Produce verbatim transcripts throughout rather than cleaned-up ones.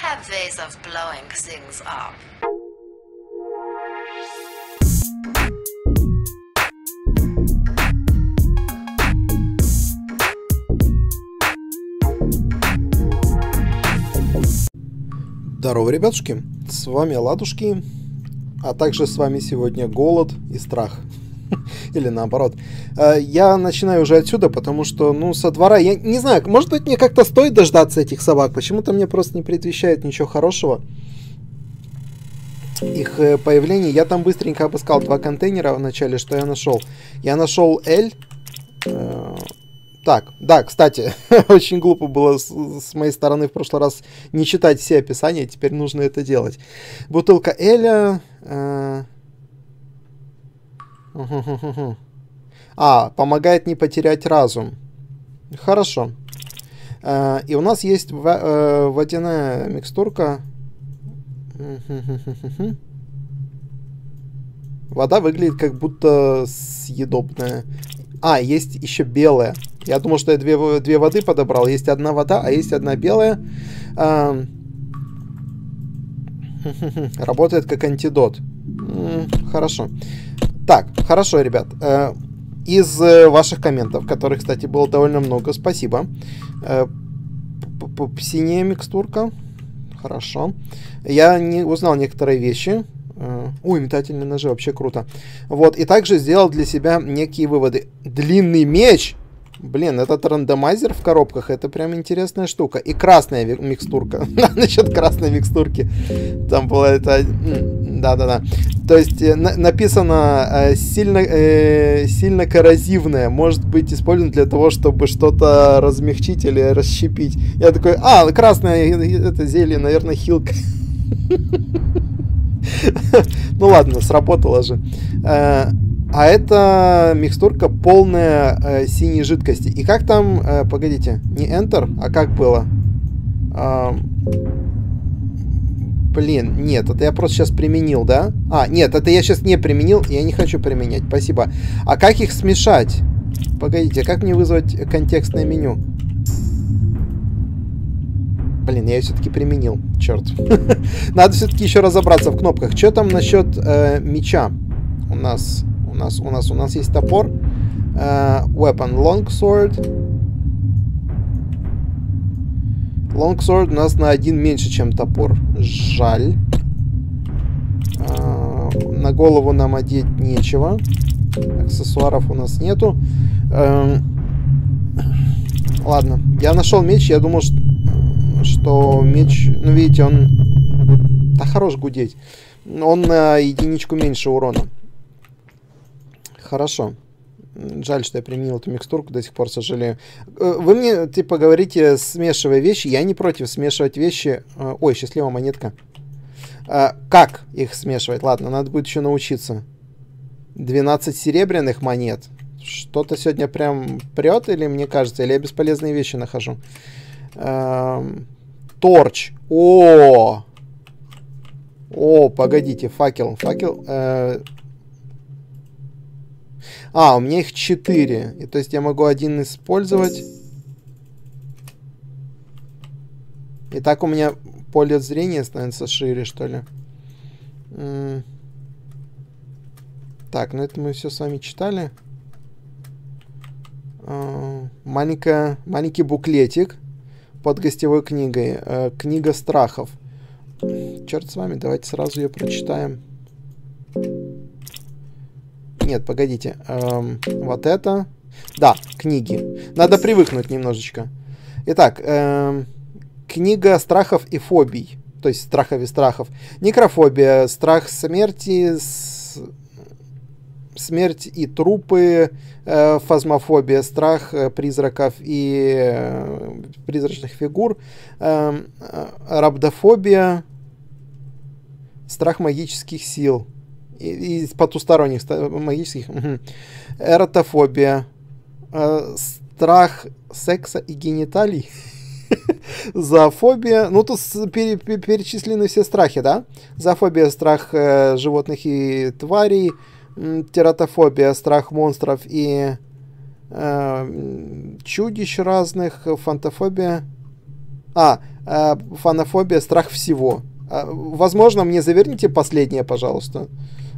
have ways of blowing things up. Здорово, ребятушки, с вами Ладушки, а также с вами сегодня голод и страх. Или наоборот. Я начинаю уже отсюда, потому что, ну, со двора, я не знаю, может быть, мне как-то стоит дождаться этих собак, почему-то мне просто не предвещает ничего хорошего их появление. Я там быстренько обыскал два контейнера в начале, что я нашел. Я нашел L. Так, да, кстати, очень глупо было с, с моей стороны в прошлый раз не читать все описания, теперь нужно это делать. Бутылка Эля. Э, а, помогает не потерять разум. Хорошо. Э, и у нас есть в, э, водяная микстурка. Вода выглядит как будто съедобная. А, есть еще белая. Я думал, что я две, две воды подобрал. Есть одна вода, а есть одна белая. А, работает как антидот. Хорошо. Так, хорошо, ребят. Из ваших комментов, которых, кстати, было довольно много, спасибо. Синяя микстурка. Хорошо. Я не узнал некоторые вещи. Ой, метательные ножи, вообще круто. Вот, и также сделал для себя некие выводы. Длинный меч! Блин, этот рандомайзер в коробках, это прям интересная штука. И красная микстурка. Насчет красной микстурки. Там было это... Да-да-да. То есть на написано э, сильно, э, сильно коррозивное. Может быть использовано для того, чтобы что-то размягчить или расщепить. Я такой, а, красное это зелье, наверное, хилка. Ну ладно, сработало же. А это микстурка полная э, синей жидкости. И как там, э, погодите, не Enter, а как было? Э, блин, нет, это я просто сейчас применил, да? А, нет, это я сейчас не применил, я не хочу применять, спасибо. А как их смешать? Погодите, как мне вызвать контекстное меню? Блин, я ее все-таки применил, черт. Надо все-таки еще разобраться в кнопках. Что там насчет э, меча? У нас... У нас, у нас, у нас есть топор. Uh, weapon, longsword. Longsword у нас на один меньше, чем топор. Жаль. Uh, на голову нам одеть нечего. Аксессуаров у нас нету. Uh, ладно, я нашел меч. Я думал, что, что меч... Ну, видите, он... Да хорош гудеть. Он на единичку меньше урона. Хорошо. Жаль, что я применил эту микстурку, до сих пор сожалею. Вы мне, типа, говорите, смешивая вещи. Я не против смешивать вещи. Ой, счастливая монетка. Как их смешивать? Ладно, надо будет еще научиться. двенадцать серебряных монет. Что-то сегодня прям прет, или мне кажется, или я бесполезные вещи нахожу. Торч. О! О, погодите, факел. Факел... А, у меня их четыре. И, то есть я могу один использовать. И так у меня поле зрения становится шире, что ли. М так, ну это мы все с вами читали. А маленькая, маленький буклетик под гостевой книгой. А книга страхов. Черт с вами, давайте сразу ее прочитаем. Нет, погодите. Эм, вот это. Да, книги. Надо привыкнуть немножечко. Итак, эм, книга страхов и фобий. То есть страхов и страхов. Некрофобия. Страх смерти. С... Смерть и трупы. Э, фазмофобия. Страх э, призраков и э, призрачных фигур. Э, э, рабдофобия. Страх магических сил. Из потусторонних магических. Угу. Эротофобия. Э, страх секса и гениталий. Зоофобия. Ну, тут пере, пере, перечислены все страхи, да? Зоофобия, страх э, животных и тварей. Тератофобия, страх монстров и э, чудищ разных. Фантофобия. А, э, фанофобия, страх всего. Э, возможно, мне заверните последнее, пожалуйста.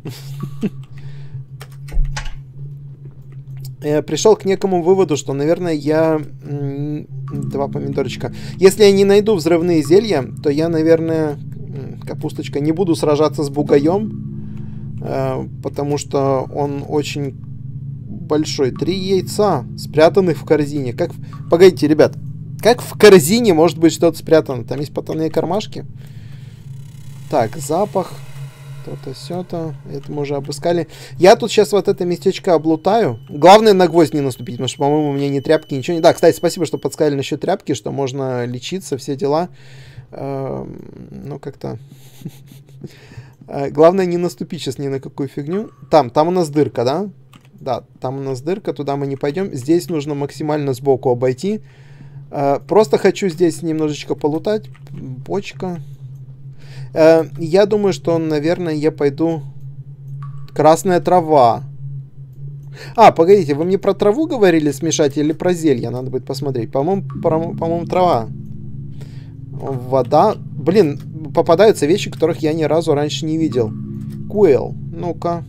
Я пришел к некому выводу, что, наверное, я... Два помидорчика. Если я не найду взрывные зелья, то я, наверное... Капусточка, не буду сражаться с бугаем, э, потому что он очень большой. Три яйца, спрятанных в корзине. Как... Погодите, ребят. Как в корзине может быть что-то спрятано? Там есть потайные кармашки. Так, запах. То-то, сё-то. Это мы уже обыскали. Я тут сейчас вот это местечко облутаю. Главное на гвоздь не наступить, потому что, по-моему, у меня ни тряпки, ничего не... Да, кстати, спасибо, что подсказали насчет тряпки, что можно лечиться, все дела. Ну, как-то... Главное не наступить сейчас ни на какую фигню. Там, там у нас дырка, да? Да, там у нас дырка, туда мы не пойдем. Здесь нужно максимально сбоку обойти. Просто хочу здесь немножечко полутать. Бочка. Я думаю, что, наверное, я пойду... Красная трава. А, погодите, вы мне про траву говорили смешать или про зелье? Надо будет посмотреть. По-моему, по-моему, трава. Вода. Блин, попадаются вещи, которых я ни разу раньше не видел. Куэл. Ну-ка.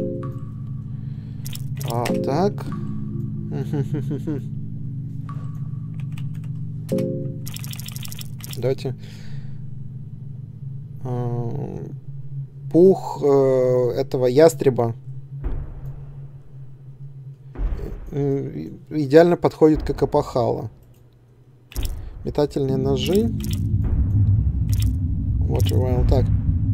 А, так. Давайте. Пух э, этого ястреба идеально подходит как опахало. Метательные ножи. Вот же, так.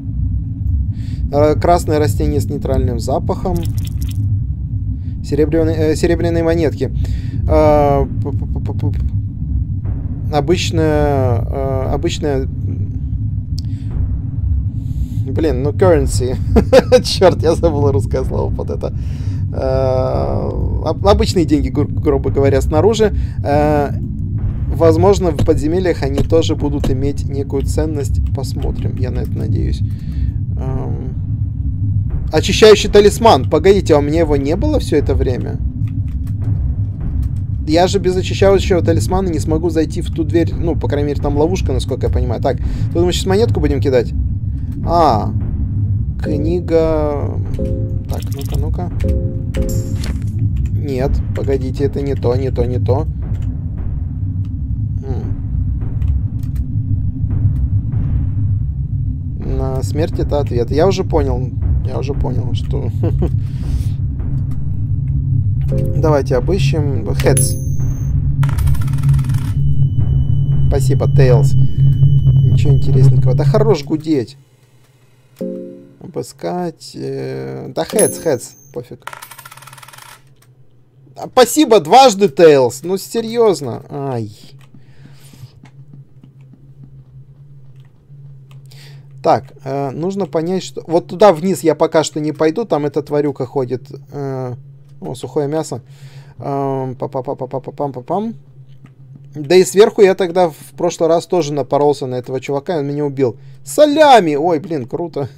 Красное растение с нейтральным запахом. Серебряные, э, серебряные монетки. Э, обычная... Э, обычная... Блин, ну currency. Черт, я забыл русское слово под это. Э, обычные деньги, гру грубо говоря, снаружи. Э, Возможно, в подземельях они тоже будут иметь некую ценность. Посмотрим, я на это надеюсь. Эм... Очищающий талисман. Погодите, а у меня его не было все это время? Я же без очищающего талисмана не смогу зайти в ту дверь. Ну, по крайней мере, там ловушка, насколько я понимаю. Так, тут мы сейчас монетку будем кидать. А, книга... Так, ну-ка, ну-ка. Нет, погодите, это не то, не то, не то. На смерть это ответ. Я уже понял. Я уже понял, что... Давайте обыщем. Heads. Спасибо, Tails. Ничего интересненького. Да хорош гудеть. Обыскать. Э... Да Heads, Heads. Пофиг. Спасибо дважды, Tails. Ну, серьезно. Ай. Так, э, нужно понять, что... Вот туда вниз я пока что не пойду, там эта тварюка ходит. Э, о, сухое мясо. Э, Па-па-па-па-па-пам-па-пам. Да и сверху я тогда в прошлый раз тоже напоролся на этого чувака, и он меня убил. Салями! Ой, блин, круто.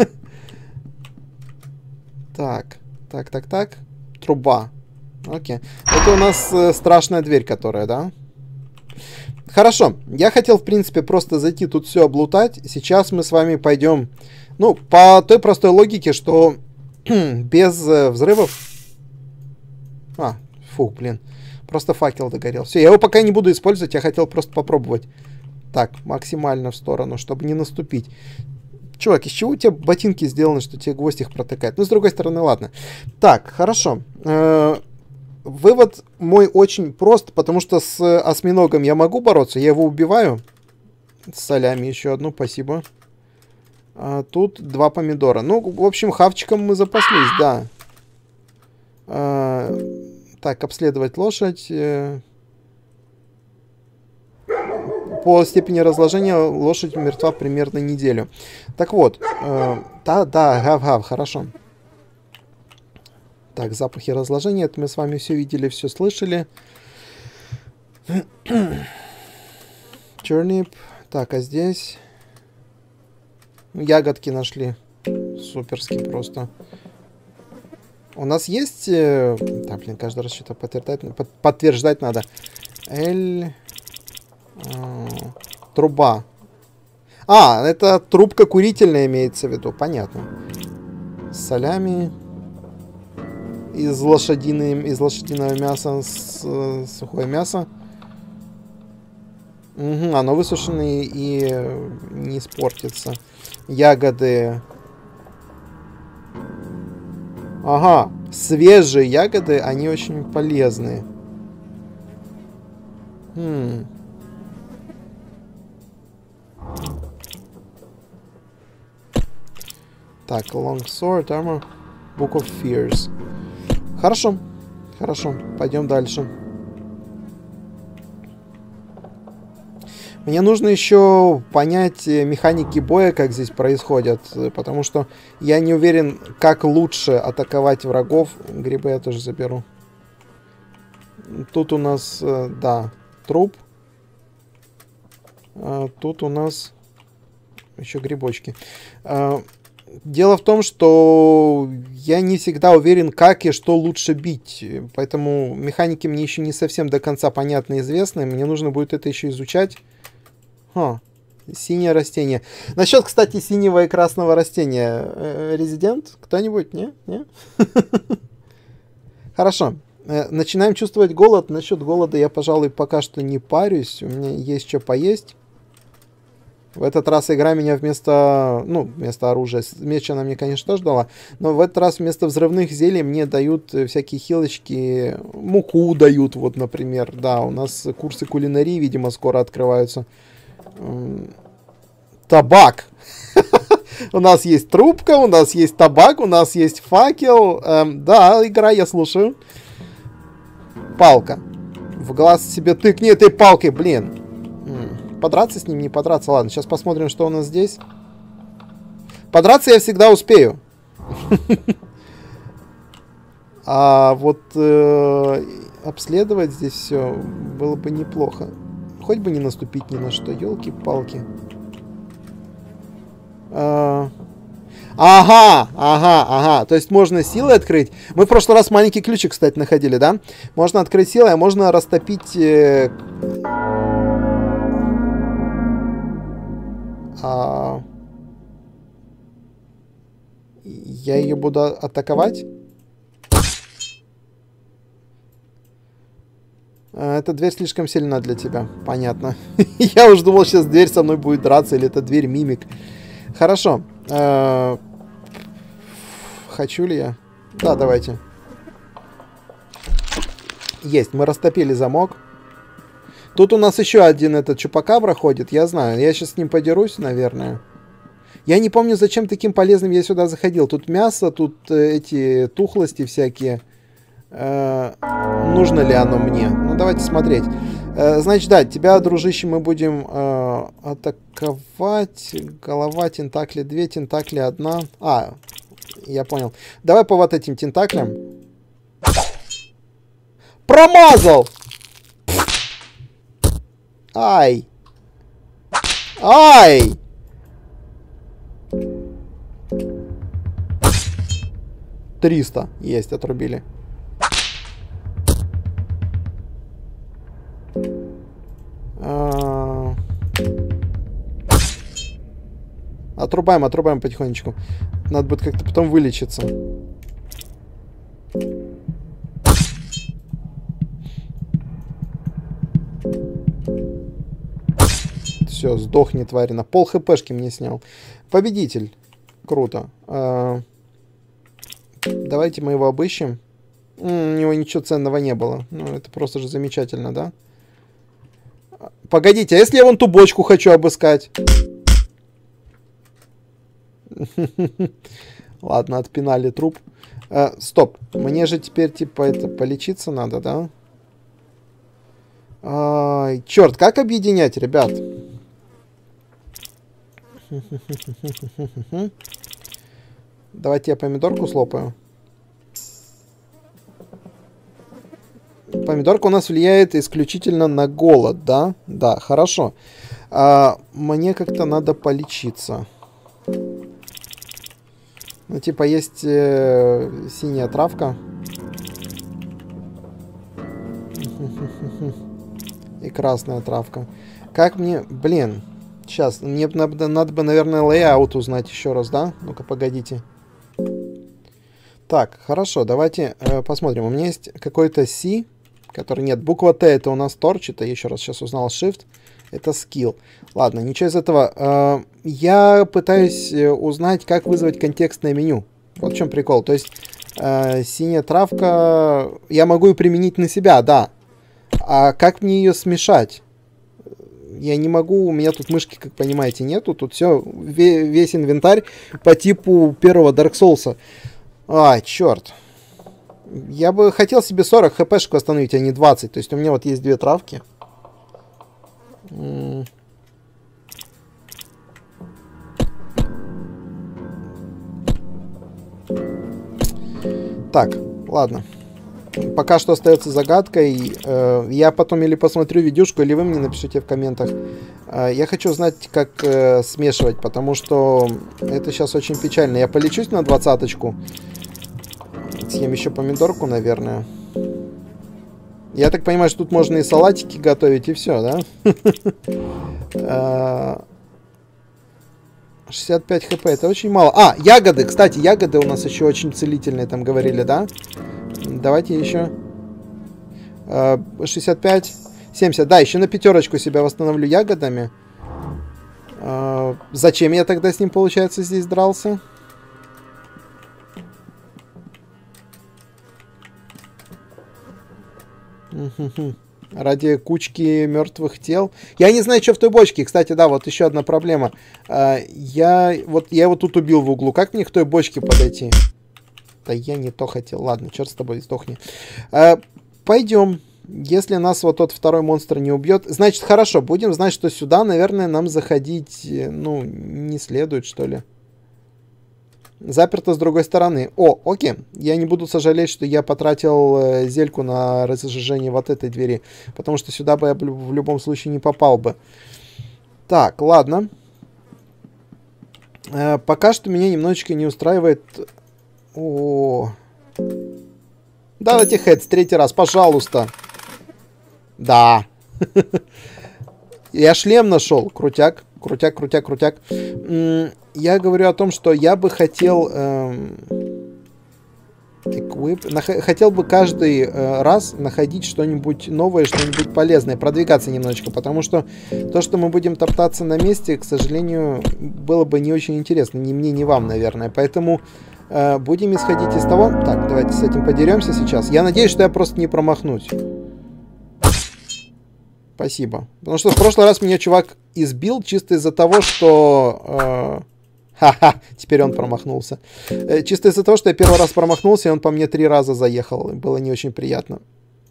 Так, так, так, так. Труба. Окей. Это у нас э, страшная дверь, которая, да? Хорошо, я хотел, в принципе, просто зайти тут все облутать. Сейчас мы с вами пойдем, ну, по той простой логике, что без э, взрывов... А, фу, блин, просто факел догорел. Все, я его пока не буду использовать, я хотел просто попробовать. Так, максимально в сторону, чтобы не наступить. Чувак, из чего у тебя ботинки сделаны, что тебе гвоздь их протыкает? Ну, с другой стороны, ладно. Так, хорошо. Э-э- Вывод мой очень прост, потому что с осьминогом я могу бороться, я его убиваю. С солями еще одну, спасибо. А тут два помидора. Ну, в общем, хавчиком мы запаслись, да. А, так, обследовать лошадь. По степени разложения лошадь мертва примерно неделю. Так вот, э, да, да, гав-гав, хорошо. Так, запахи разложения, это мы с вами все видели, все слышали. Чернип. Так, а здесь... Ягодки нашли. Суперски просто. У нас есть... Да, блин, каждый раз что-то подтверждать, под, подтверждать надо. Эль... А, труба. А, это трубка курительная имеется в виду. Понятно. Солями. Из, лошадиным, из лошадиного мяса с, э, сухое мясо. Угу, оно высушенное и не испортится. Ягоды. Ага, свежие ягоды, они очень полезные. Хм. Так, long sword, armor, book of fears. Хорошо, хорошо, пойдем дальше. Мне нужно еще понять механики боя, как здесь происходят, потому что я не уверен, как лучше атаковать врагов. Грибы я тоже заберу. Тут у нас, да, труп. Тут у нас еще грибочки. Дело в том, что я не всегда уверен, как и что лучше бить. Поэтому механики мне еще не совсем до конца понятны и известны. Мне нужно будет это еще изучать. Ха, синее растение. Насчет, кстати, синего и красного растения. Резидент? Кто-нибудь? Не? Не? Хорошо. Начинаем чувствовать голод. Насчет голода я, пожалуй, пока что не парюсь. У меня есть что поесть. В этот раз игра меня вместо, ну, вместо оружия, меч она мне, конечно, тоже дала, но в этот раз вместо взрывных зелий мне дают всякие хилочки, муку дают, вот, например. Да, у нас курсы кулинарии, видимо, скоро открываются. Табак. У нас есть трубка, у нас есть табак, у нас есть факел. Да, игра, я слушаю. Палка. В глаз себе тыкни этой палкой, блин. Подраться с ним, не подраться. Ладно, сейчас посмотрим, что у нас здесь. Подраться я всегда успею. А вот э, обследовать здесь все было бы неплохо. Хоть бы не наступить ни на что. Ёлки-палки. А, ага, ага, ага. То есть можно силой открыть. Мы в прошлый раз маленький ключик, кстати, находили, да? Можно открыть силой, а можно растопить... Э, А... Я ее буду атаковать. Эта дверь слишком сильна для тебя. Понятно. Я уже думал, сейчас дверь со мной будет драться, или это дверь мимик. Хорошо. Хочу ли я? Да, давайте. Есть, мы растопили замок. Тут у нас еще один этот чупакабра ходит, я знаю. Я сейчас с ним подерусь, наверное. Я не помню, зачем таким полезным я сюда заходил. Тут мясо, тут э, эти тухлости всякие. Э, нужно ли оно мне? Ну, давайте смотреть. Э, значит, да, тебя, дружище, мы будем э, атаковать. Голова, тентакли две, тентакли одна. А, я понял. Давай по вот этим тентаклям. Промазал! Ай! Ай! триста. Есть, отрубили. А... Отрубаем, отрубаем потихонечку. Надо будет как-то потом вылечиться. Все, сдохни, тварь. На пол хпшки мне снял. Победитель. Круто. А, давайте мы его обыщем. М -м, у него ничего ценного не было. Ну, это просто же замечательно, да? Погодите, а если я вон ту бочку хочу обыскать? Ладно, отпинали труп. А, стоп. Мне же теперь, типа, это полечиться надо, да? Ай, черт, как объединять, ребят? Давайте я помидорку слопаю. Помидорка у нас влияет исключительно на голод, да? Да, хорошо. А, мне как-то надо полечиться. Ну, типа, есть э, синяя травка. И красная травка. Как мне... Блин. Сейчас. Мне надо, надо бы, наверное, лейаут узнать еще раз, да? Ну-ка, погодите. Так, хорошо. Давайте э, посмотрим. У меня есть какой-то C, который... Нет, буква Т это у нас торчит. Я еще раз сейчас узнал Shift. Это skill. Ладно, ничего из этого. Э, я пытаюсь узнать, как вызвать контекстное меню. Вот в чем прикол. То есть, э, синяя травка... Я могу ее применить на себя, да. А как мне ее смешать? Я не могу, у меня тут мышки, как понимаете, нету. Тут все, весь инвентарь по типу первого Dark Souls. Ай, черт. Я бы хотел себе сорок хпшек восстановить, а не двадцать. То есть у меня вот есть две травки. Так, ладно. Пока что остается загадкой. Э, я потом или посмотрю видюшку, или вы мне напишите в комментах. Э, я хочу знать, как э, смешивать, потому что это сейчас очень печально. Я полечусь на двадцаточку. Съем еще помидорку, наверное. Я так понимаю, что тут можно и салатики готовить, и все, да? шестьдесят пять хп, это очень мало. А, ягоды, кстати, ягоды у нас еще очень целительные, там говорили, да? Давайте еще шестьдесят пять, семьдесят. Да, еще на пятерочку себя восстановлю ягодами. Зачем я тогда с ним, получается, здесь дрался? Ради кучки мертвых тел. Я не знаю, что в той бочке. Кстати, да, вот еще одна проблема. Я вот я его тут убил в углу. Как мне к той бочке подойти? Да я не то хотел. Ладно, черт с тобой, сдохни. А, пойдем. Если нас вот тот второй монстр не убьет, значит, хорошо. Будем знать, что сюда, наверное, нам заходить, ну, не следует, что ли. Заперто с другой стороны. О, окей. Я не буду сожалеть, что я потратил э, зельку на разжижение вот этой двери. Потому что сюда бы я в любом случае не попал бы. Так, ладно. Э, пока что меня немножечко не устраивает... О, давайте хедс третий раз, пожалуйста. Да. Я шлем нашел. Крутяк, крутяк, крутяк, крутяк. Я говорю о том, что я бы хотел... Эм, equip, нах, хотел бы каждый э, раз находить что-нибудь новое, что-нибудь полезное. Продвигаться немножечко. Потому что то, что мы будем топтаться на месте, к сожалению, было бы не очень интересно. Ни мне, ни вам, наверное. Поэтому... Будем исходить из того... Так, давайте с этим подеремся сейчас. Я надеюсь, что я просто не промахнусь. Спасибо. Потому что в прошлый раз меня чувак избил чисто из-за того, что... Ха-ха, э, теперь он промахнулся. Э, чисто из-за того, что я первый раз промахнулся, и он по мне три раза заехал. Было не очень приятно.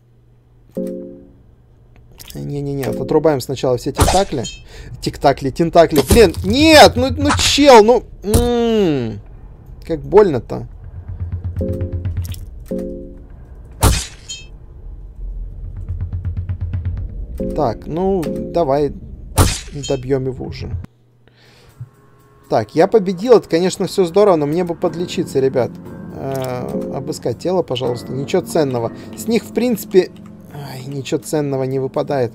Не-не-не, отрубаем сначала все тентакли. Тик-такли, тентакли. Блин, нет, ну, ну чел, ну... М-м-м. Как больно-то. Так, ну, давай добьем его уже. Так, я победил. Это, конечно, все здорово, но мне бы подлечиться, ребят. Э-э, обыскать тело, пожалуйста. Ничего ценного. С них, в принципе... Ай, ничего ценного не выпадает.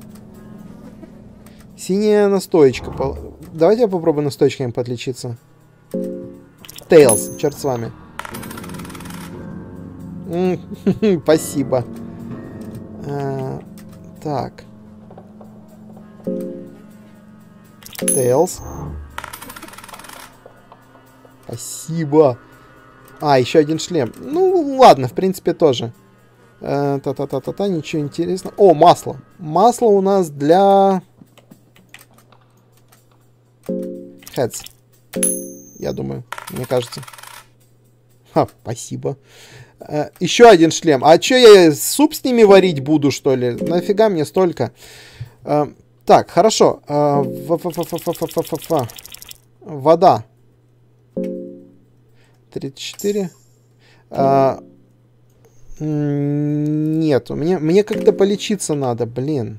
Синяя настоечка. Давайте я попробую настоечками подлечиться. Тейлз, черт с вами. Спасибо. А, так. Тейлз. Спасибо. А, еще один шлем. Ну, ладно, в принципе, тоже. Та-та-та-та-та, ничего интересного. О, масло. Масло у нас для... Heads. Я думаю, мне кажется. Ха, спасибо. Э, еще один шлем. А что, я суп с ними варить буду, что ли? Нафига мне столько? Э, так, хорошо. Э, вода. тридцать четыре. Э, нет, мне, мне как-то полечиться надо, блин.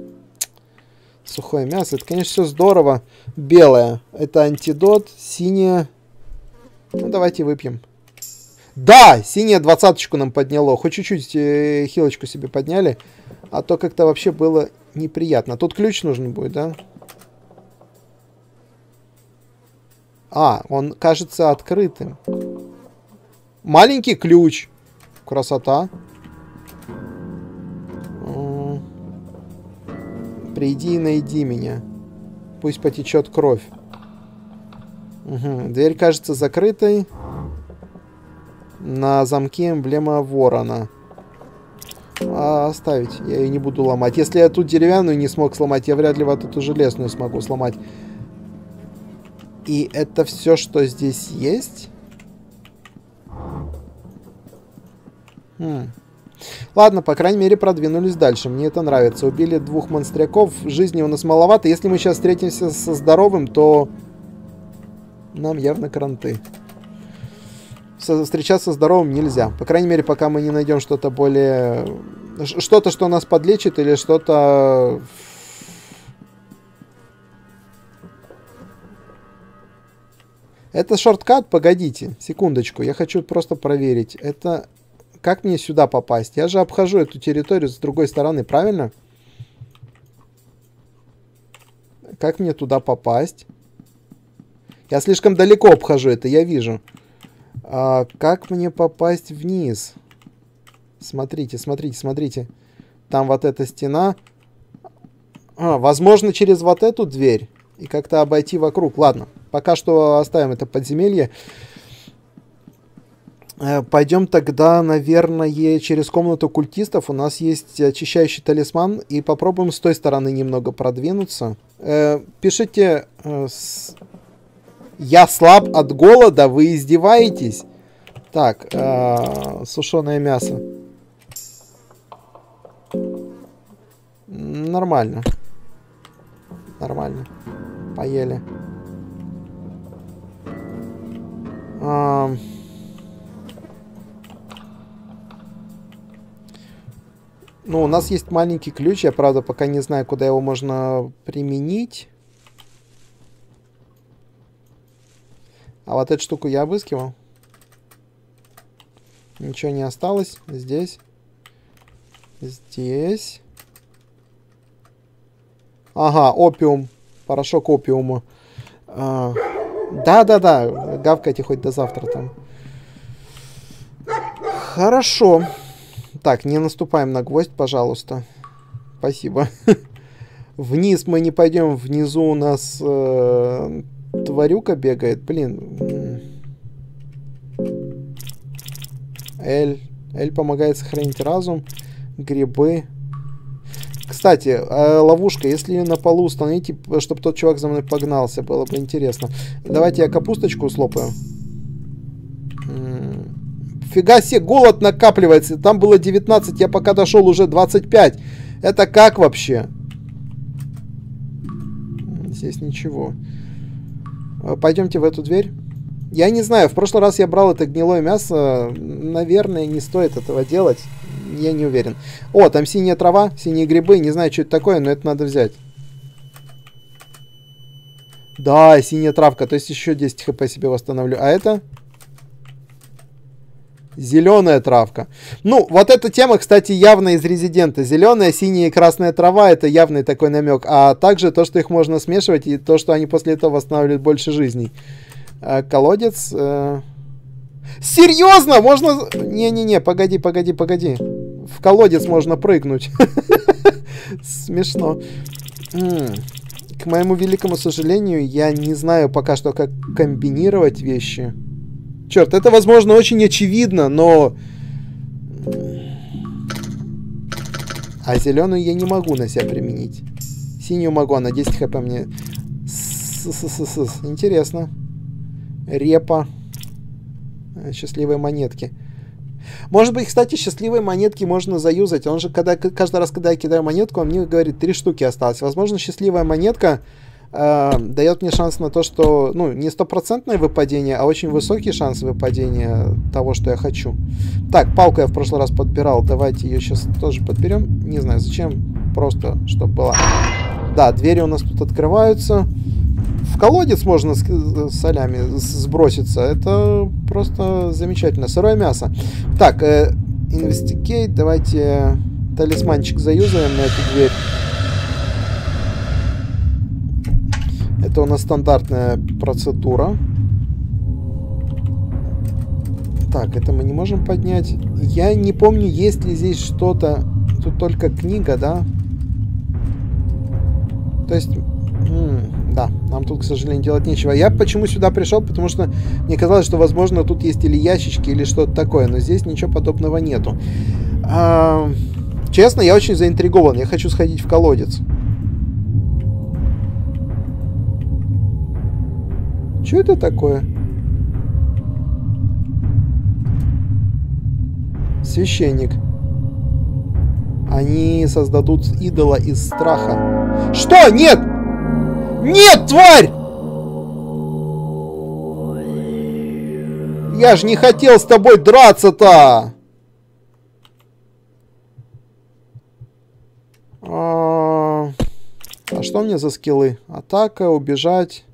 Сухое мясо. Это, конечно, все здорово. Белое. Это антидот. Синее. Ну, давайте выпьем. Да! Синее двадцаточку нам подняло. Хоть чуть-чуть э, хилочку себе подняли. А то как-то вообще было неприятно. Тут ключ нужен будет, да? А, он кажется открытым. Маленький ключ. Красота. Приди и найди меня. Пусть потечет кровь. Угу. Дверь кажется закрытой. На замке эмблема ворона. А, оставить. Я ее не буду ломать. Если я тут деревянную не смог сломать, я вряд ли вот эту железную смогу сломать. И это все, что здесь есть? Хм. Ладно, по крайней мере, продвинулись дальше. Мне это нравится. Убили двух монстряков. Жизни у нас маловато. Если мы сейчас встретимся со здоровым, то нам явно кранты. Встречаться с здоровым нельзя. По крайней мере, пока мы не найдем что-то более... Что-то, что нас подлечит, или что-то... Это шорткат? Погодите. Секундочку. Я хочу просто проверить. Это... Как мне сюда попасть? Я же обхожу эту территорию с другой стороны, правильно? Как мне туда попасть? Я слишком далеко обхожу это, я вижу. А, как мне попасть вниз? Смотрите, смотрите, смотрите. Там вот эта стена. А, возможно, через вот эту дверь. И как-то обойти вокруг. Ладно, пока что оставим это подземелье. Пойдем тогда, наверное, через комнату культистов. У нас есть очищающий талисман. И попробуем с той стороны немного продвинуться. Э, пишите... Э, с... Я слаб от голода? Вы издеваетесь? Так, э, сушеное мясо. Нормально. Нормально. Поели. А... Ну, у нас есть маленький ключ. Я, правда, пока не знаю, куда его можно применить. А вот эту штуку я обыскивал. Ничего не осталось. Здесь. Здесь. Ага, опиум. Порошок опиума. Да-да-да. А, гавкайте хоть до завтра там. Хорошо. Так, не наступаем на гвоздь, пожалуйста. Спасибо. Вниз мы не пойдем. Внизу у нас э, тварюка бегает. Блин. Эль. Эль помогает сохранить разум. Грибы. Кстати, э, ловушка. Если ее на полу установите, чтобы тот чувак за мной погнался, было бы интересно. Давайте я капусточку слопаю. Фига себе, голод накапливается. Там было девятнадцать, я пока дошел уже двадцать пять. Это как вообще? Здесь ничего. Пойдемте в эту дверь. Я не знаю, в прошлый раз я брал это гнилое мясо. Наверное, не стоит этого делать. Я не уверен. О, там синяя трава, синие грибы. Не знаю, что это такое, но это надо взять. Да, синяя травка. То есть еще десять хп себе восстановлю. А это... Зеленая травка. Ну, вот эта тема, кстати, явно из Резидента. Зеленая, синяя и красная трава — это явный такой намек. А также то, что их можно смешивать, и то, что они после этого восстанавливают больше жизней. А, колодец. А... Серьезно? Можно... Не-не-не, погоди, погоди, погоди. В колодец можно прыгнуть. Смешно. К моему великому сожалению, я не знаю пока что, как комбинировать вещи. Черт, это, возможно, очень очевидно, но... А зеленую я не могу на себя применить. Синюю могу, она десять хп мне... С-с-с-с. Интересно. Репа. Счастливые монетки. Может быть, кстати, счастливые монетки можно заюзать. Он же, когда, каждый раз, когда я кидаю монетку, он мне говорит, три штуки осталось. Возможно, счастливая монетка... Uh, дает мне шанс на то, что, ну, не стопроцентное выпадение, а очень высокий шанс выпадения того, что я хочу. Так, палку я в прошлый раз подбирал. Давайте ее сейчас тоже подберем. Не знаю, зачем. Просто, чтобы было. Да, двери у нас тут открываются. В колодец можно с, с солями сброситься. Это просто замечательно. Сырое мясо. Так, э, Investigate. Давайте талисманчик заюзаем на эту дверь. Это у нас стандартная процедура. Так, это мы не можем поднять. Я не помню, есть ли здесь что-то. Тут только книга, да? То есть... М-м, да, нам тут, к сожалению, делать нечего. Я почему сюда пришел? Потому что мне казалось, что, возможно, тут есть или ящички, или что-то такое. Но здесь ничего подобного нету. А, честно, я очень заинтригован. Я хочу сходить в колодец. Что это такое? Священник. Они создадут идола из страха. Что? Нет! Нет, тварь! Я же не хотел с тобой драться-то! А, а что мне за скиллы? Атака, убежать.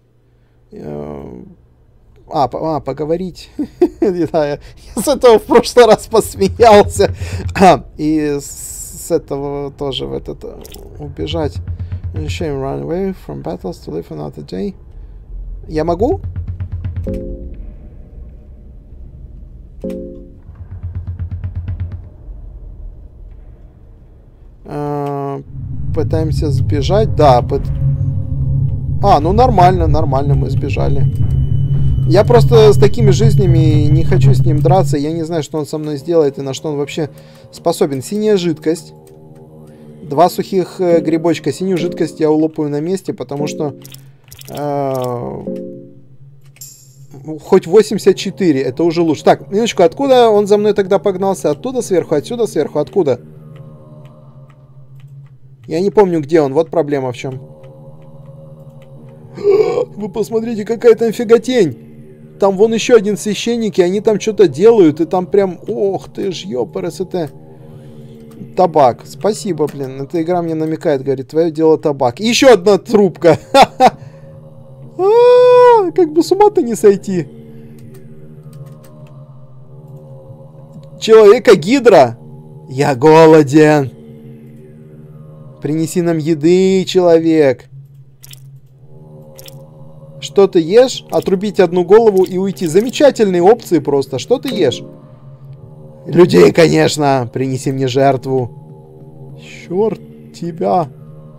А, по а поговорить. Да, я с этого в прошлый раз посмеялся. И с этого тоже в этот убежать. Shame, run away from battles to live another day. Я могу? А, пытаемся сбежать. Да, пыт... А, ну нормально, нормально, мы сбежали. Я просто с такими жизнями не хочу с ним драться. Я не знаю, что он со мной сделает и на что он вообще способен. Синяя жидкость. Два сухих э, грибочка. Синюю жидкость я улопаю на месте, потому что... Э, хоть восемьдесят четыре, это уже лучше. Так, минуточку, откуда он за мной тогда погнался? Оттуда сверху, отсюда сверху, откуда? Я не помню, где он. Вот проблема в чем. Вы посмотрите, какая там фиготень. Там вон еще один священник, и они там что-то делают, и там прям... Ох ты ж, ёпарас, это... Табак. Спасибо, блин. Эта игра мне намекает, говорит, твое дело табак. И еще одна трубка. Как бы с ума-то не сойти. Человека-гидра. Я голоден. Принеси нам еды, человек. Что ты ешь? Отрубить одну голову и уйти. Замечательные опции просто. Что ты ешь? Людей, конечно. Принеси мне жертву. Черт тебя.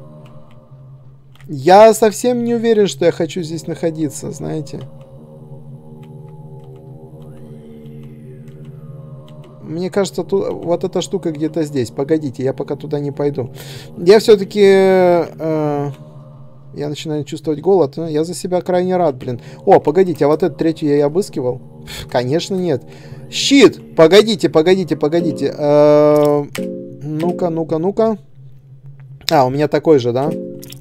Я совсем не уверен, что я хочу здесь находиться, знаете. Мне кажется, тут, вот эта штука где-то здесь. Погодите, я пока туда не пойду. Я все-таки... Э, я начинаю чувствовать голод. Я за себя крайне рад, блин. О, погодите, а вот эту третью я и обыскивал? Конечно, нет. Щит! Погодите, погодите, погодите. Э, ну-ка, ну-ка, ну-ка. А, у меня такой же, да?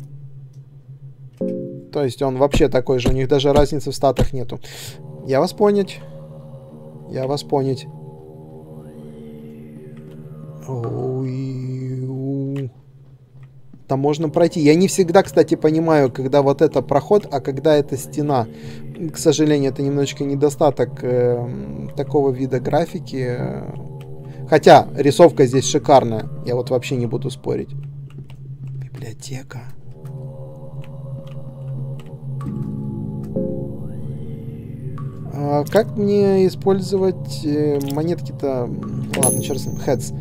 То есть он вообще такой же. У них даже разницы в статах нету. Я вас понять. Я вас понять. Ой. Там можно пройти. Я не всегда, кстати, понимаю, когда вот это проход, а когда это стена. К сожалению, это немножечко недостаток э, такого вида графики. Хотя рисовка здесь шикарная. Я вот вообще не буду спорить. Библиотека. А как мне использовать э, монетки-то? Ладно, еще раз. Heads.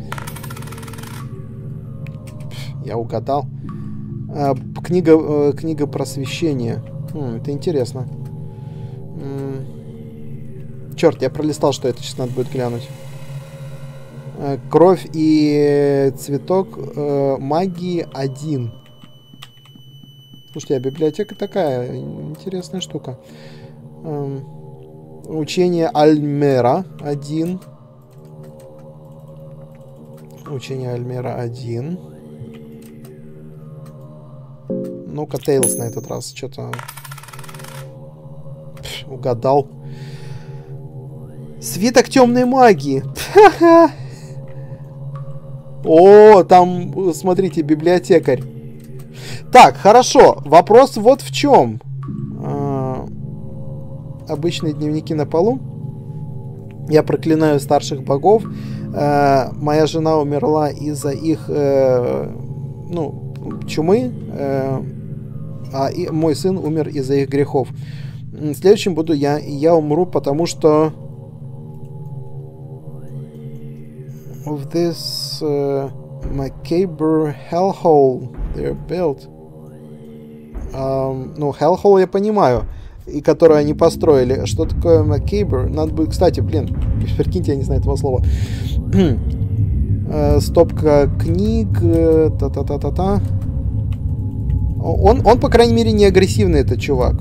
Я угадал. А, книга, э, книга просвещения. М, это интересно. М, черт, я пролистал, что это. Сейчас надо будет глянуть. Э, кровь и цветок э, магии один. Слушайте, а библиотека такая интересная штука. Э, учение Альмера один. Учение Альмера один. Ну-ка, Тейлс на этот раз что-то угадал. Свиток темной магии. О, там, смотрите, библиотекарь. Так, хорошо. Вопрос вот в чем. А, обычные дневники на полу. Я проклинаю старших богов. А, моя жена умерла из-за их, э, ну, чумы. Э, а и мой сын умер из-за их грехов. Следующим буду я, и я умру, потому что of this uh, macabre hellhole they're built. Um, ну, hellhole я понимаю, и которую они построили. Что такое macabre? Надо будет, кстати, блин, прикиньте, я не знаю этого слова. uh, стопка книг, та-та-та-та-та. Он, он, по крайней мере, не агрессивный, этот чувак.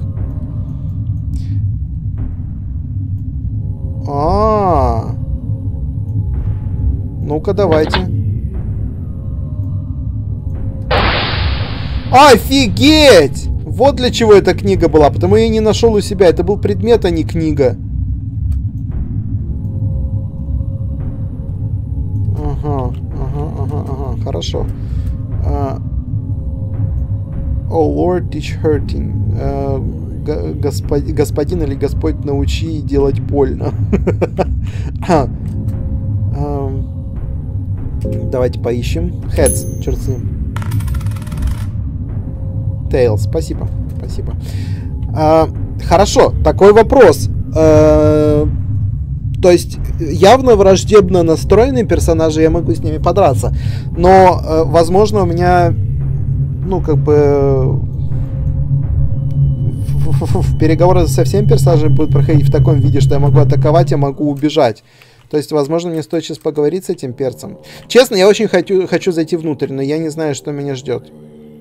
А, -а, -а. Ну-ка, давайте. Офигеть! Вот для чего эта книга была. Потому я ее не нашел у себя. Это был предмет, а не книга. Ага, ага, ага, ага. Хорошо. Uh, oh Lord, teach hurting. Uh, Господ, господин или Господь, научи делать больно. um, давайте поищем. Heads, черт с ним. Tails, спасибо, спасибо. Uh, хорошо, такой вопрос. Uh, то есть явно враждебно настроенные персонажи, я могу с ними подраться. Но, uh, возможно, у меня, ну, как бы... переговоры со всеми персонажами будут проходить в таком виде, что я могу атаковать, я могу убежать. То есть, возможно, мне стоит сейчас поговорить с этим перцем. Честно, я очень хочу, хочу зайти внутрь, но я не знаю, что меня ждет.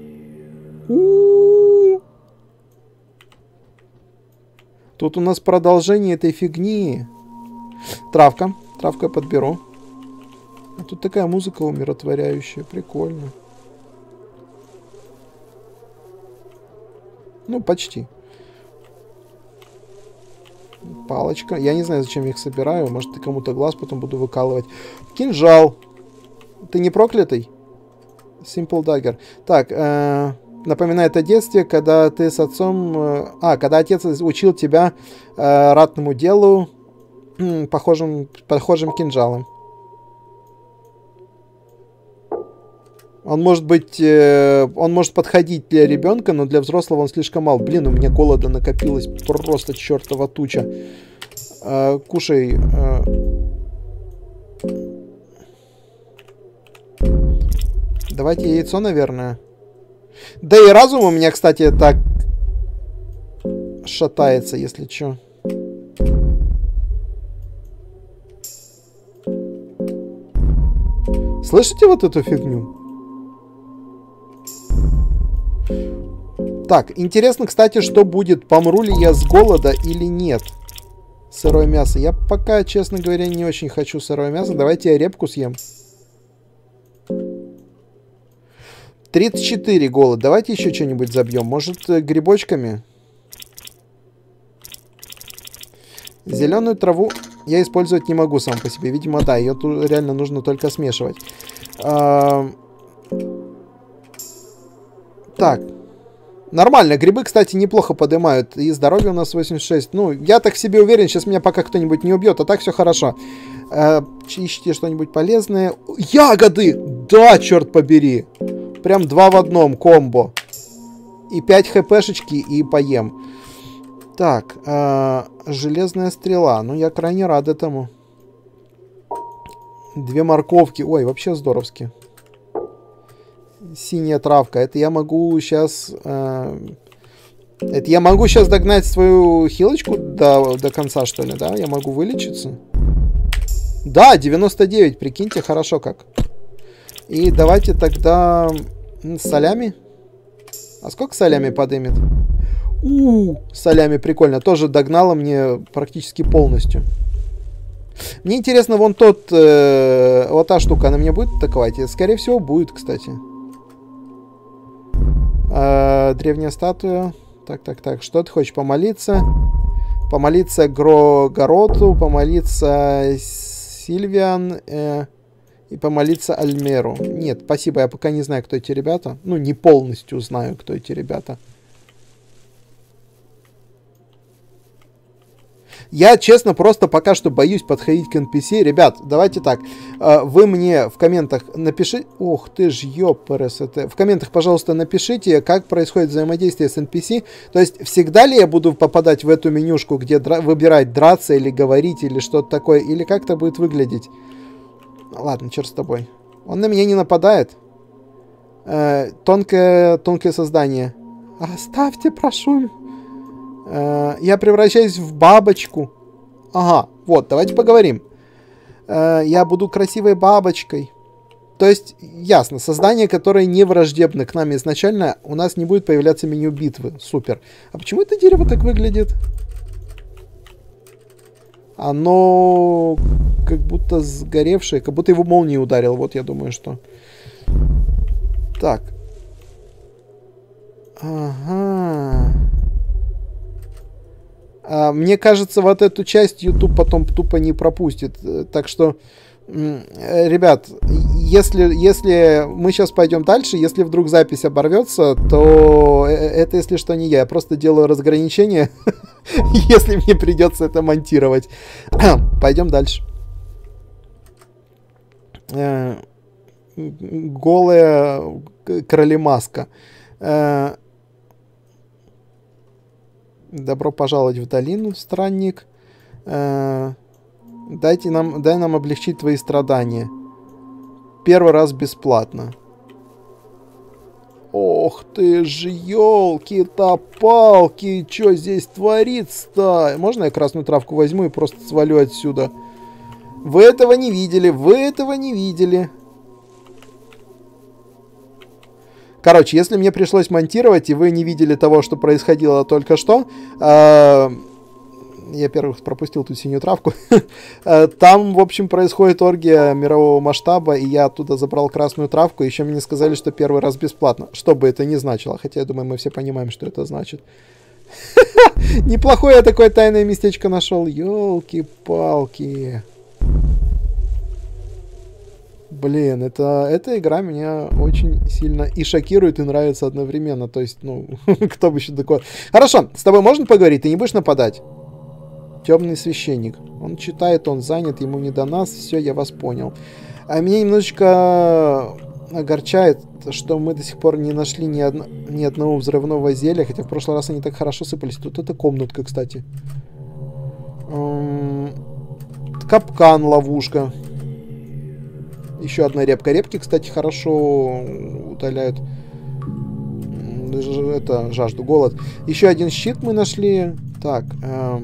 Тут у нас продолжение этой фигни. Травка. Травка я подберу. А тут такая музыка умиротворяющая. Прикольно. Ну, почти. Палочка. Я не знаю, зачем я их собираю. Может, ты кому-то глаз потом буду выкалывать. Кинжал. Ты не проклятый? Simple Dagger. Так, э, напоминает о детстве, когда ты с отцом... Э, а, когда отец учил тебя э, ратному делу э, похожим, похожим кинжалом. Он может быть... Э, он может подходить для ребенка, но для взрослого он слишком мал. Блин, у меня голода накопилось просто чертова туча. Э, кушай... Э, Давайте яйцо, наверное. Да и разум у меня, кстати, так шатается, если что. Слышите вот эту фигню? Так, интересно, кстати, что будет, помру ли я с голода или нет. Сырое мясо. Я пока, честно говоря, не очень хочу сырое мясо. Давайте я репку съем. тридцать четыре голод. Давайте еще что-нибудь забьем. Может, грибочками? Зеленую траву я использовать не могу сам по себе. Видимо, да, ее тут реально нужно только смешивать. А... Так. Нормально. Грибы, кстати, неплохо поднимают. И здоровье у нас восемьдесят шесть. Ну, я так в себе уверен, сейчас меня пока кто-нибудь не убьет. А так все хорошо. А, ищите что-нибудь полезное. Ягоды! Да, черт побери! Прям два в одном комбо. И пять хпшечки, и поем. Так, э, железная стрела. Ну, я крайне рад этому. Две морковки. Ой, вообще здоровски. Синяя травка. Это я могу сейчас... Э, это я могу сейчас догнать свою хилочку до, до конца, что ли, да? Я могу вылечиться. Да, девяносто девять. Прикиньте, хорошо как. И давайте тогда солями. А сколько солями подымет? У-у-у, солями прикольно. Тоже догнала мне практически полностью. Мне интересно, вон тот, э, вот та штука, она меня будет атаковать? Скорее всего, будет, кстати. Э, древняя статуя. Так, так, так. Что ты хочешь? Помолиться? Помолиться Гро-Гороту, помолиться Сильвиан... Э, И помолиться Альмеру. Нет, спасибо, я пока не знаю, кто эти ребята. Ну, не полностью знаю, кто эти ребята. Я, честно, просто пока что боюсь подходить к эн пи си. Ребят, давайте так. Вы мне в комментах напишите... Ох ты ж, ёпрст. В комментах, пожалуйста, напишите, как происходит взаимодействие с эн пи си. То есть, всегда ли я буду попадать в эту менюшку, где дра... выбирать драться или говорить, или что-то такое, или как это будет выглядеть? Ладно, черт с тобой. Он на меня не нападает. Э, тонкое, тонкое создание. Оставьте, прошу. Э, я превращаюсь в бабочку. Ага, вот, давайте поговорим. Э, я буду красивой бабочкой. То есть, ясно, создание, которое не враждебно к нам изначально, у нас не будет появляться меню битвы. Супер. А почему это дерево так выглядит? Оно как будто сгоревшее, как будто его молнией ударил. Вот я думаю, что... Так. Ага. А, мне кажется, вот эту часть YouTube потом тупо не пропустит. Так что, ребят, если, если мы сейчас пойдем дальше, если вдруг запись оборвется, то это, если что, не я. Я просто делаю разграничение, если мне придется это монтировать. Пойдем дальше. Голая кролемаска. Добро пожаловать в долину, странник. Дайте нам, дай нам облегчить твои страдания. Первый раз бесплатно. Ох ты ж, елки-то-палки, что здесь творится-то? Можно я красную травку возьму и просто свалю отсюда? Вы этого не видели, вы этого не видели. Короче, если мне пришлось монтировать, и вы не видели того, что происходило только что, э, я первый пропустил тут синюю травку, там, в общем, происходит оргия мирового масштаба, и я оттуда забрал красную травку, еще мне сказали, что первый раз бесплатно, что бы это ни значило, хотя, я думаю, мы все понимаем, что это значит. Неплохое такое тайное местечко нашел, елки-палки. Блин, это, эта игра меня очень сильно и шокирует, и нравится одновременно. То есть, ну, кто бы еще такое... Хорошо, с тобой можно поговорить? Ты не будешь нападать? Темный священник. Он читает, он занят, ему не до нас. Все, я вас понял. А меня немножечко огорчает, что мы до сих пор не нашли ни, одно, ни одного взрывного зелья, хотя в прошлый раз они так хорошо сыпались. Тут эта комнатка, кстати. Капкан, ловушка. Еще одна репка. Репки, кстати, хорошо удаляют это, жажду, голод. Еще один щит мы нашли. Так. Э,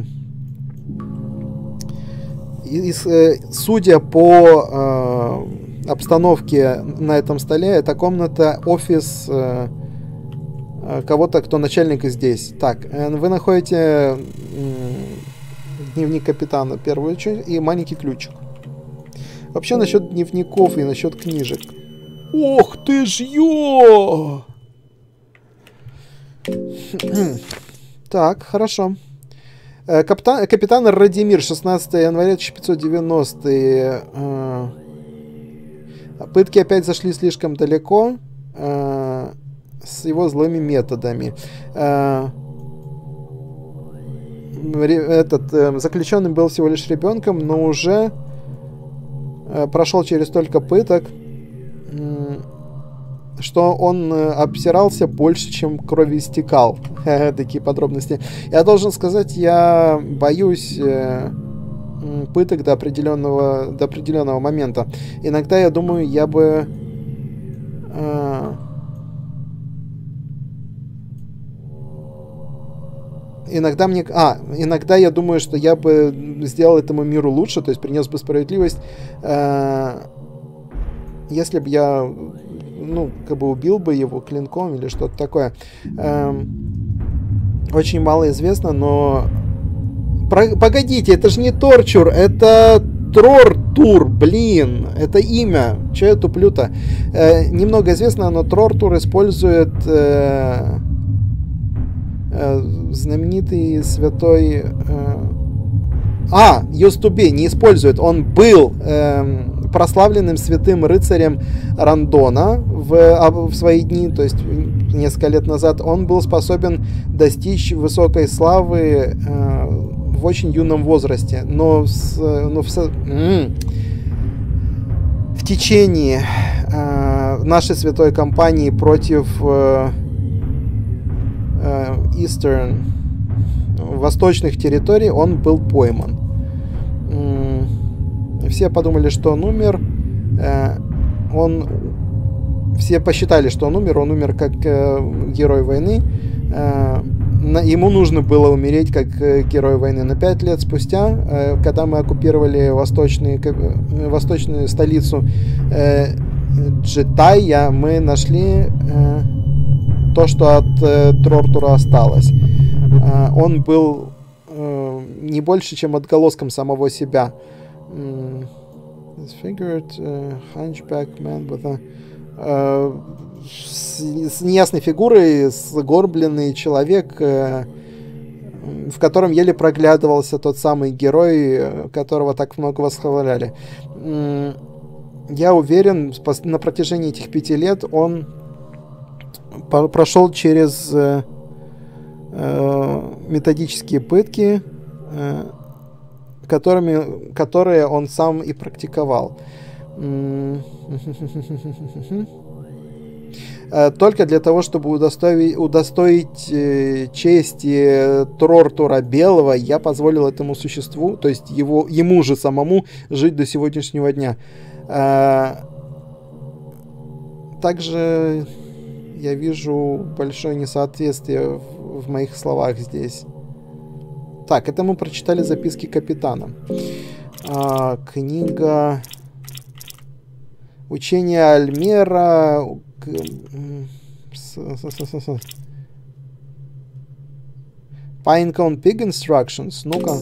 и, э, судя по э, обстановке на этом столе, это комната, офис э, кого-то, кто начальник здесь. Так, э, вы находите э, дневник капитана, первую часть, и маленький ключик. Вообще, насчет дневников и насчет книжек. Ох ты ж, ё! Так, хорошо. Капитан, капитан Радимир, шестнадцатое января тысяча пятьсот девяностый. Пытки опять зашли слишком далеко с его злыми методами. Этот заключенный был всего лишь ребенком, но уже прошел через столько пыток, что он обсирался больше, чем крови истекал. Такие подробности. Я должен сказать, я боюсь пыток до определенного, до определенного момента. Иногда я думаю, я бы... Иногда мне... А, иногда я думаю, что я бы сделал этому миру лучше, то есть принес бы справедливость, э, если бы я, ну, как бы убил бы его клинком или что-то такое. Э, очень мало известно, но... Про... Погодите, это же не Торчур, это Трортур, блин, это имя. Че я туплю-то? Э, немного известно, но Трортур использует... Э, знаменитый святой... Э, а, used to be, не использует. Он был э, прославленным святым рыцарем Рандона в, в свои дни, то есть несколько лет назад. Он был способен достичь высокой славы э, в очень юном возрасте, но, с, но в, м-м, в течение э, нашей святой кампании против э, э, Eastern, восточных территорий, он был пойман. М-м, все подумали, что он умер. Э, он, все посчитали, что он умер. Он умер как э, герой войны. Э, Ему нужно было умереть как э, герой войны. Но пять лет спустя, э, когда мы оккупировали восточные, э, восточную столицу э, Джетайя, мы нашли э, то, что от э, Трортура осталось. Э, он был э, не больше, чем отголоском самого себя. Disfigured, uh, hunchback man with a... Uh, с, с неясной фигурой, сгорбленный человек, uh, в котором еле проглядывался тот самый герой, которого так много восхваляли. Uh, я уверен, на протяжении этих пяти лет он по- прошел через uh, uh, методические пытки, uh, которыми, которые он сам и практиковал. Только для того, чтобы удостоить, удостоить э, чести Трортура Белого, я позволил этому существу, то есть его, ему же самому, жить до сегодняшнего дня. А, также я вижу большое несоответствие в, в моих словах здесь. Так, это мы прочитали записки капитана. А, книга... Учение Альмера... Pinecone Pig Instructions. Ну-ка.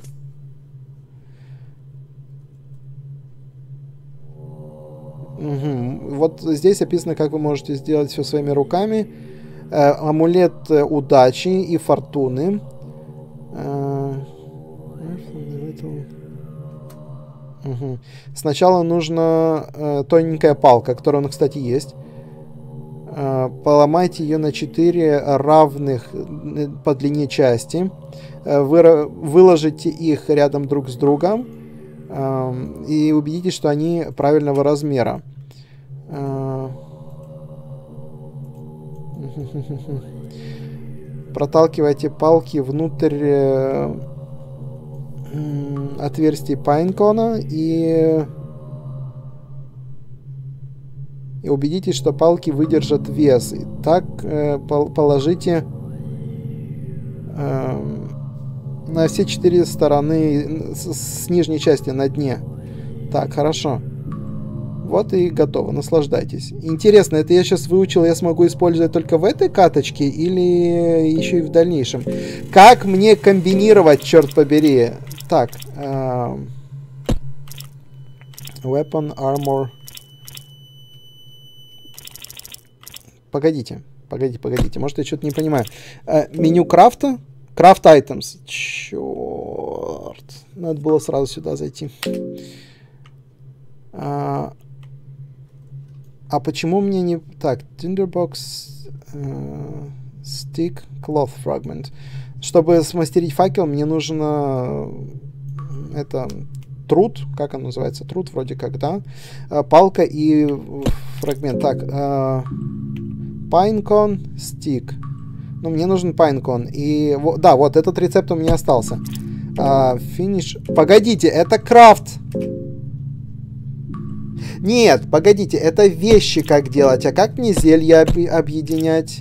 Угу. Вот здесь описано, как вы можете сделать все своими руками. Э, амулет удачи и фортуны. Угу. Сначала нужна э, тоненькая палка, которая у нас, кстати, есть. Э, поломайте ее на четыре равных э, по длине части. Э, вы, выложите их рядом друг с другом. Э, и убедитесь, что они правильного размера. Э, проталкивайте палки внутрь... Э, отверстие Пайнкона и... и убедитесь, что палки выдержат вес. И так э, положите э, на все четыре стороны с, с нижней части на дне. Так, хорошо. Вот и готово. Наслаждайтесь. Интересно, это я сейчас выучил, я смогу использовать только в этой каточке или еще и в дальнейшем? Как мне комбинировать, черт побери? Так. Uh, weapon, armor. Погодите. Погодите, погодите. Может, я что-то не понимаю. Uh, меню крафта? Craft items. Черт. Надо было сразу сюда зайти. Uh, а почему мне не... Так, Tinderbox... Uh, stick, cloth fragment. Чтобы смастерить факел, мне нужно это труд, как он называется, труд вроде как, да, палка и фрагмент. Так, Pinecone stick. Ну, мне нужен Pinecone. И, да, вот этот рецепт у меня остался. Finish. Погодите, это крафт. Нет, погодите, это вещи как делать. А как мне зелья об объединять?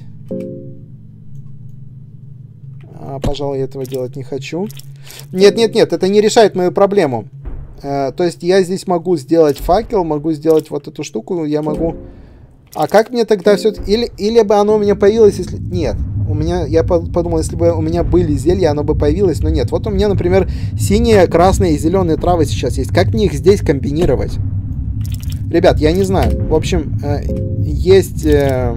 А, пожалуй, я этого делать не хочу. Нет, нет, нет, это не решает мою проблему. Э, то есть я здесь могу сделать факел, могу сделать вот эту штуку, я могу... А как мне тогда все... Или, или бы оно у меня появилось, если... Нет, у меня... Я подумал, если бы у меня были зелья, оно бы появилось, но нет. Вот у меня, например, синие, красные и зеленые травы сейчас есть. Как мне их здесь комбинировать? Ребят, я не знаю. В общем, э, есть... Э,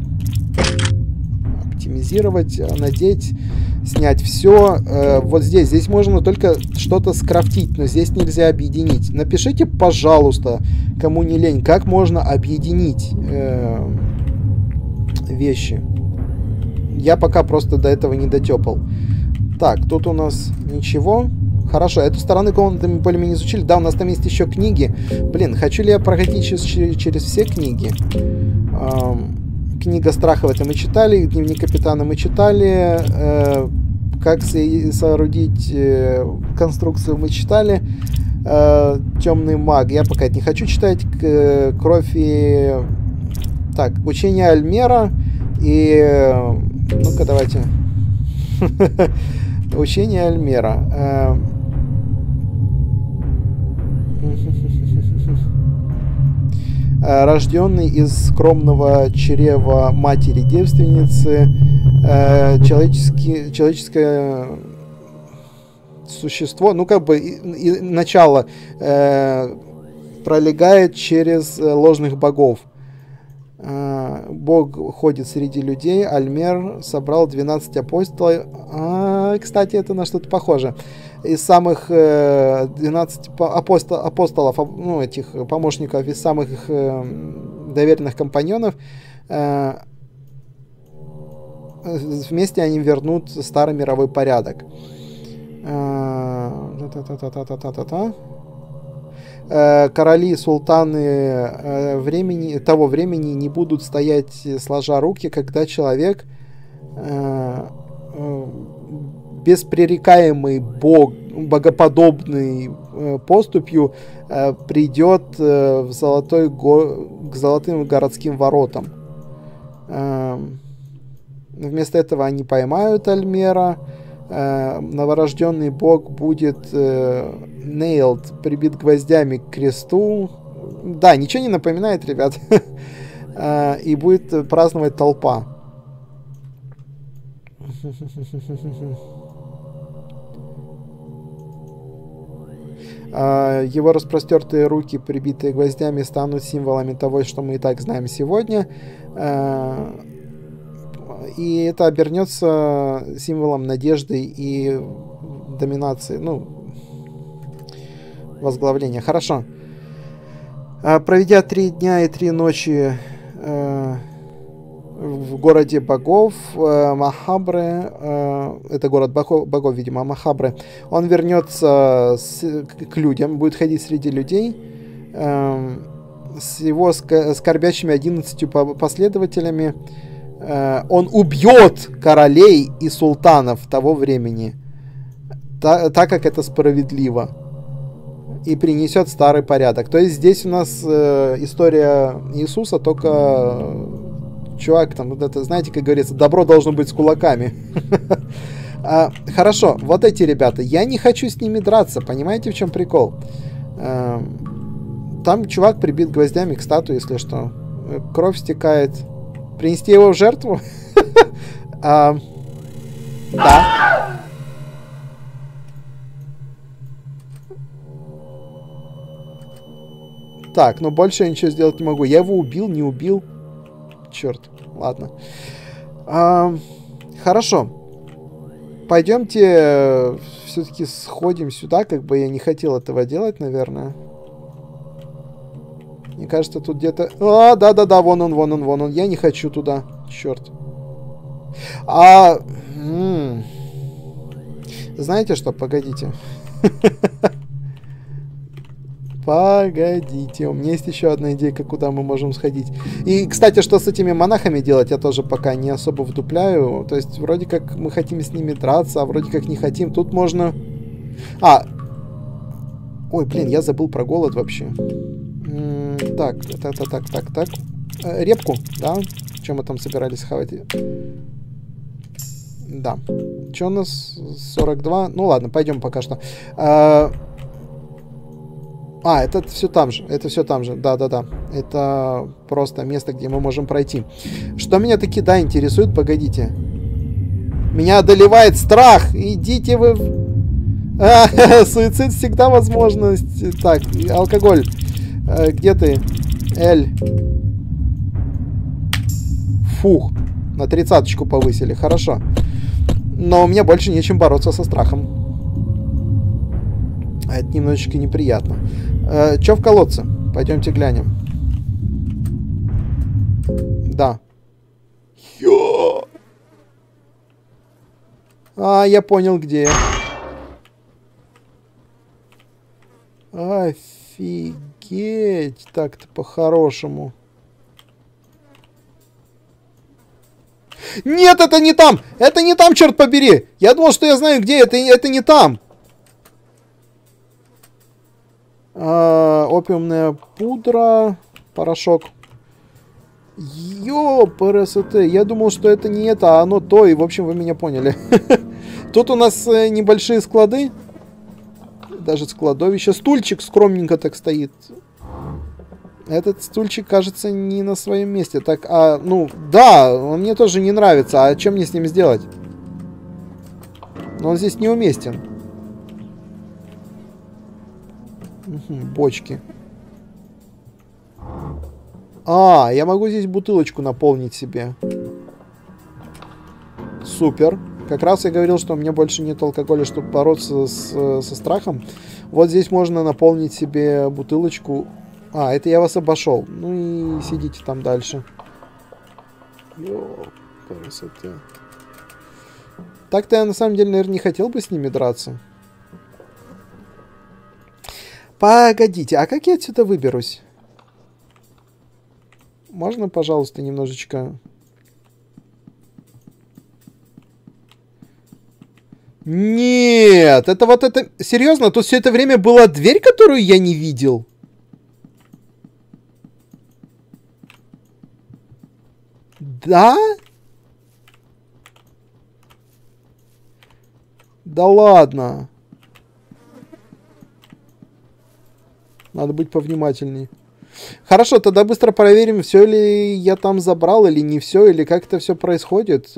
оптимизировать, надеть... Снять все. Э, вот здесь. Здесь можно только что-то скрафтить, но здесь нельзя объединить. Напишите, пожалуйста, кому не лень, как можно объединить э, вещи. Я пока просто до этого не дотепал. Так, тут у нас ничего. Хорошо, эту сторону комнаты мы более-менее изучили. Да, у нас там есть еще книги. Блин, хочу ли я проходить через, через все книги? Эм, книга страхов это мы читали. Дневник капитана мы читали. Э, как соорудить э, конструкцию мы читали. Э, темный маг. Я пока это не хочу читать. К, кровь и... Так, учение Альмера. И... Ну-ка, давайте. Учение Альмера. Рожденный из скромного чрева матери-девственницы, человеческий, человеческое существо, ну как бы и, и начало э, пролегает через ложных богов. Бог ходит среди людей. Альмер собрал двенадцать апостолов. А, кстати, это на что-то похоже. Из самых э, двенадцати апостол, апостолов, ну, этих помощников, из самых э, доверенных компаньонов, э, вместе они вернут старый мировой порядок. Та-та-та-та-та-та-та. Короли, султаны времени, того времени не будут стоять сложа руки, когда человек беспререкаемый бог, богоподобный поступью придет в золотой го, к золотым городским воротам. Вместо этого они поймают Альмера. Новорожденный бог будет э, nailed, прибит гвоздями к кресту. Да, ничего не напоминает, ребят. И будет праздновать толпа. Его распростертые руки, прибитые гвоздями, станут символами того, что мы и так знаем сегодня. И это обернется символом надежды и доминации, ну, возглавления. Хорошо. Проведя три дня и три ночи э, в городе богов, э, Махабре, э, это город богов, богов, видимо, Махабре, он вернется с, к людям, будет ходить среди людей, э, с его скорбящими одиннадцатью последователями. Он убьет королей и султанов того времени, та, так как это справедливо, и принесет старый порядок. То есть здесь у нас э, история Иисуса, только э, чувак там, вот это, знаете, как говорится, добро должно быть с кулаками. Хорошо, вот эти ребята, я не хочу с ними драться, понимаете, в чем прикол? Там чувак прибит гвоздями к статуе, если что, кровь стекает. Принести его в жертву? а, да. Так, но больше я ничего сделать не могу. Я его убил, не убил. Черт, ладно. А, хорошо. Пойдемте все-таки сходим сюда. Как бы я не хотел этого делать, наверное. Мне кажется, тут где-то... А, да-да-да, вон он, вон он, вон он. Я не хочу туда. Черт. А... М-м. Знаете что? Погодите. Погодите. У меня есть еще одна идейка, куда мы можем сходить. И, кстати, что с этими монахами делать, я тоже пока не особо вдупляю. То есть, вроде как мы хотим с ними драться, а вроде как не хотим. Тут можно... А... Ой, блин, я забыл про голод вообще. Так, так, так, так, так, так. Э, репку, да? Чем мы там собирались хавать? Да. Что у нас? сорок два. Ну ладно, пойдем пока что. А, а это все там же. Это все там же. Да, да, да. Это просто место, где мы можем пройти. Что меня таки, да, интересует? Погодите. Меня одолевает страх. Идите вы... А, суицид всегда возможность. Так, алкоголь. Где ты? Эль. Фух. На тридцаточку повысили. Хорошо. Но мне больше нечем бороться со страхом. А это немножечко неприятно. Э, Че в колодце? Пойдемте глянем. Да. А, я понял, где я. Офигеть. Так-то по-хорошему. Нет, это не там! Это не там, черт побери! Я думал, что я знаю, где это. Это не там. А, опиумная пудра. Порошок. Ёпрст. Я думал, что это не это, а оно то. И, в общем, вы меня поняли. Тут у нас небольшие склады. Даже складовище. Стульчик скромненько так стоит. Этот стульчик, кажется, не на своем месте. Так, а, ну, да, он мне тоже не нравится. А что мне с ним сделать? Но он здесь неуместен. Угу, бочки. А, я могу здесь бутылочку наполнить себе. Супер. Как раз я говорил, что у меня больше нет алкоголя, чтобы бороться с, со страхом. Вот здесь можно наполнить себе бутылочку. А, это я вас обошел. Ну и сидите там дальше. Ёп, красота. Так-то я на самом деле, наверное, не хотел бы с ними драться. Погодите, а как я отсюда выберусь? Можно, пожалуйста, немножечко... Нет, это вот это... Серьезно, тут все это время была дверь, которую я не видел? Да? Да ладно. Надо быть повнимательней. Хорошо, тогда быстро проверим, все ли я там забрал, или не все, или как это все происходит.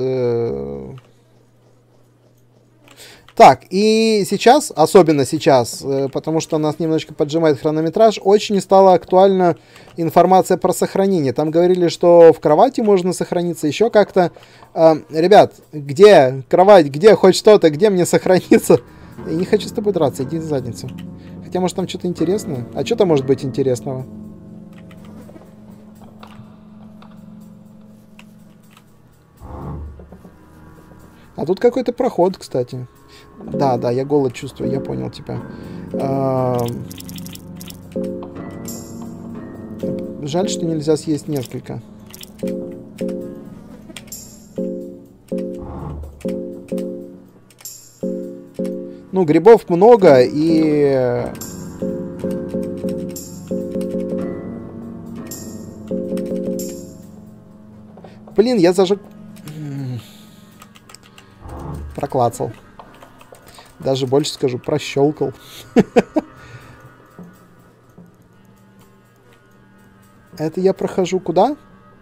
Так, и сейчас, особенно сейчас, потому что нас немножечко поджимает хронометраж, очень стала актуальна информация про сохранение. Там говорили, что в кровати можно сохраниться, еще как-то. Э, ребят, где кровать, где хоть что-то, где мне сохраниться? Я не хочу с тобой драться, иди в задницу. Хотя, может, там что-то интересное? А что там может быть интересного? А тут какой-то проход, кстати. Да, да, я голод чувствую, я понял тебя. А... Жаль, что нельзя съесть несколько. Ну, грибов много, и... Блин, я зажег... Проклацал. Даже больше скажу, прощелкал. Это я прохожу куда?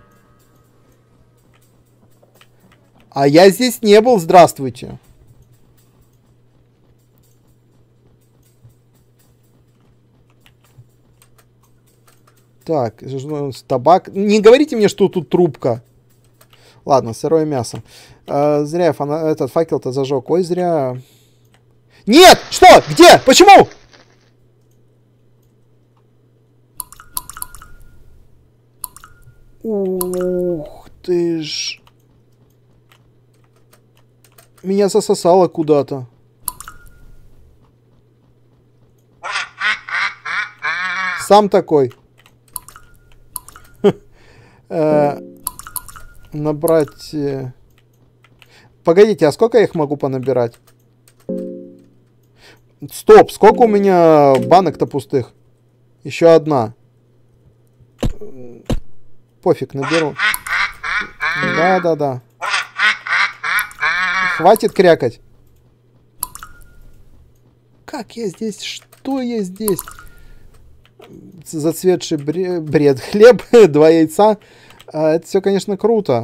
А я здесь не был, здравствуйте. Так, табак. Не говорите мне, что тут трубка. Ладно, сырое мясо. Э, зря я фана... этот факел-то зажег. Ой, зря... Нет! Что? Где? Почему? Ух ты ж. Меня засосало куда-то. Сам такой. Набрать... Погодите, а сколько я их могу понабирать? Стоп, сколько у меня банок-то пустых? Еще одна. Пофиг, наберу. Да-да-да. Хватит крякать. Как я здесь? Что я здесь? Зацветший бред. Хлеб, два яйца. Это все, конечно, круто.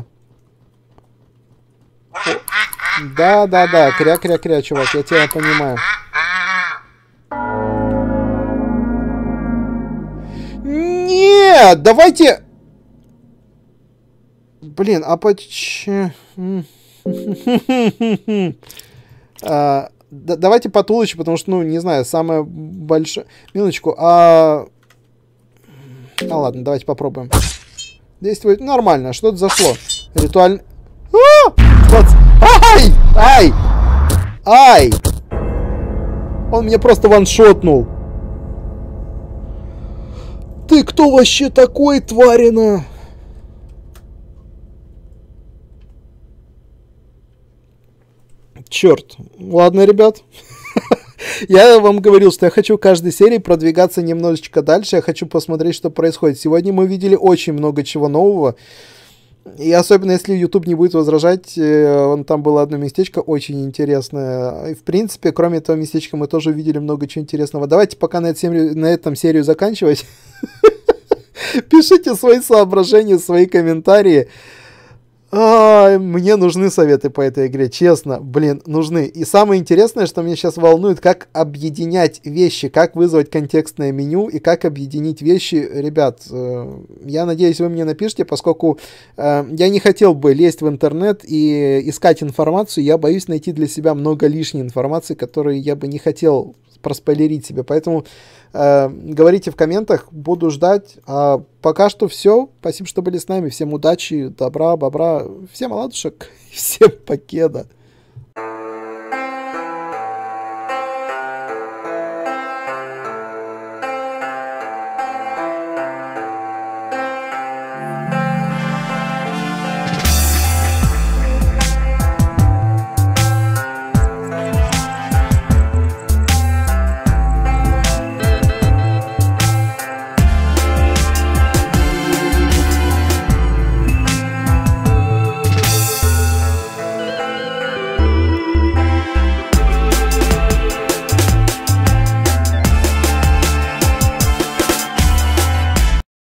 Да-да-да, кря-кря-кря, чувак, я тебя понимаю. Нет, давайте... Блин, а почему... а, да, давайте по тулычу, потому что, ну, не знаю, самое большое... Минуточку, а... А ладно, давайте попробуем. Действует нормально, что-то зашло. Ритуально... А! Ай! Ай! Ай! Он меня просто ваншотнул. Ты кто вообще такой, тварина? Черт. Ладно, ребят. Я вам говорил, что я хочу в каждой серии продвигаться немножечко дальше. Я хочу посмотреть, что происходит. Сегодня мы видели очень много чего нового. И особенно, если YouTube не будет возражать, вон там было одно местечко очень интересное. И, в принципе, кроме этого местечка, мы тоже увидели много чего интересного. Давайте пока на, этом, на этом серию заканчивать. Пишите свои соображения, свои комментарии. А, мне нужны советы по этой игре, честно, блин, нужны. И самое интересное, что меня сейчас волнует, как объединять вещи, как вызвать контекстное меню и как объединить вещи. Ребят, э, я надеюсь, вы мне напишите, поскольку э, я не хотел бы лезть в интернет и искать информацию, я боюсь найти для себя много лишней информации, которую я бы не хотел проспойлерить себе, поэтому э, говорите в комментах, буду ждать. А пока что все. Спасибо, что были с нами. Всем удачи, добра, бобра, всем оладушек, всем покеда.